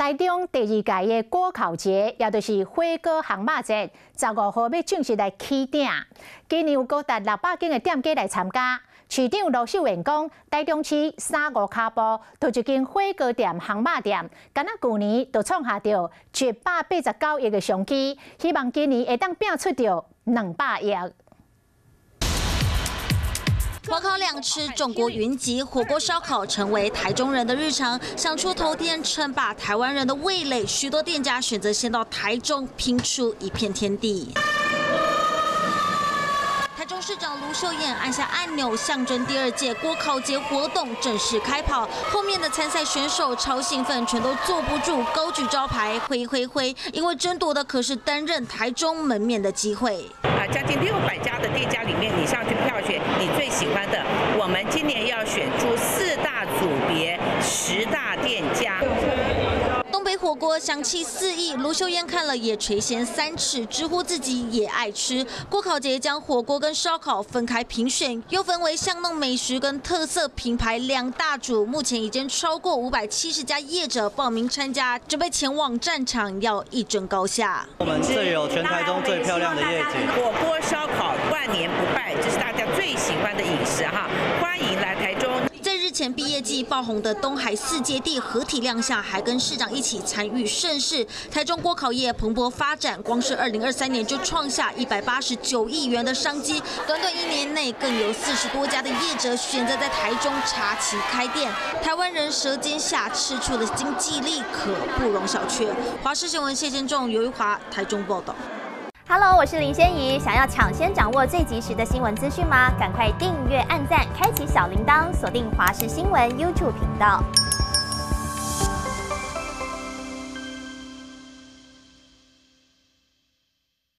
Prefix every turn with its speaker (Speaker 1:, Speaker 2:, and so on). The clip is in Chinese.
Speaker 1: 台中第2届的锅烤节，也就是火锅烘肉节，15号要正式来起鼎。今年有高达600间的店家来参加。市长卢秀燕讲，台中市3、5卡步就一间火锅店、烘肉店，敢若去年就创下着789亿的商机，希望今年会当拼出着200亿。
Speaker 2: 火烤两吃，中国云集，火锅烧烤成为台中人的日常。想出头天，称霸台湾人的味蕾，许多店家选择先到台中拼出一片天地。 台中市长卢秀燕按下按钮，象征第2届锅烤节活动正式开跑。后面的参赛选手超兴奋，全都坐不住，高举招牌挥挥挥，因为争夺的可是担任台中门面的机会。
Speaker 3: 将近600家的店家里面，你上去票选你最喜欢的。我们今年要选出4大组别，10大店家。
Speaker 2: 东北火锅香气四溢，卢秀燕看了也垂涎3尺，直呼自己也爱吃。锅烤节将火锅跟烧烤分开评选，又分为巷弄美食跟特色品牌2大组。目前已经超过570家业者报名参加，准备前往战场，要一争高下。
Speaker 4: 我们这有全台中最漂亮的夜景，
Speaker 3: 火锅烧烤万年不败，这是大家最喜欢的饮食哈，欢迎来台中。
Speaker 2: 在日前毕业季爆红的东海4节地合体亮相，还跟市长一起参与盛事。台中锅烤业蓬勃发展，光是2023年就创下189亿元的商机，短短1年内更有40多家的业者选择在台中插旗开店。台湾人舌尖下吃出的经济力可不容小觑。华视新闻谢建仲、尤玉华台中报道。
Speaker 5: Hello， 我是林仙怡。想要抢先掌握最及时的新闻资讯吗？赶快订阅、按赞、开启小铃铛，锁定华视新闻 YouTube 频道。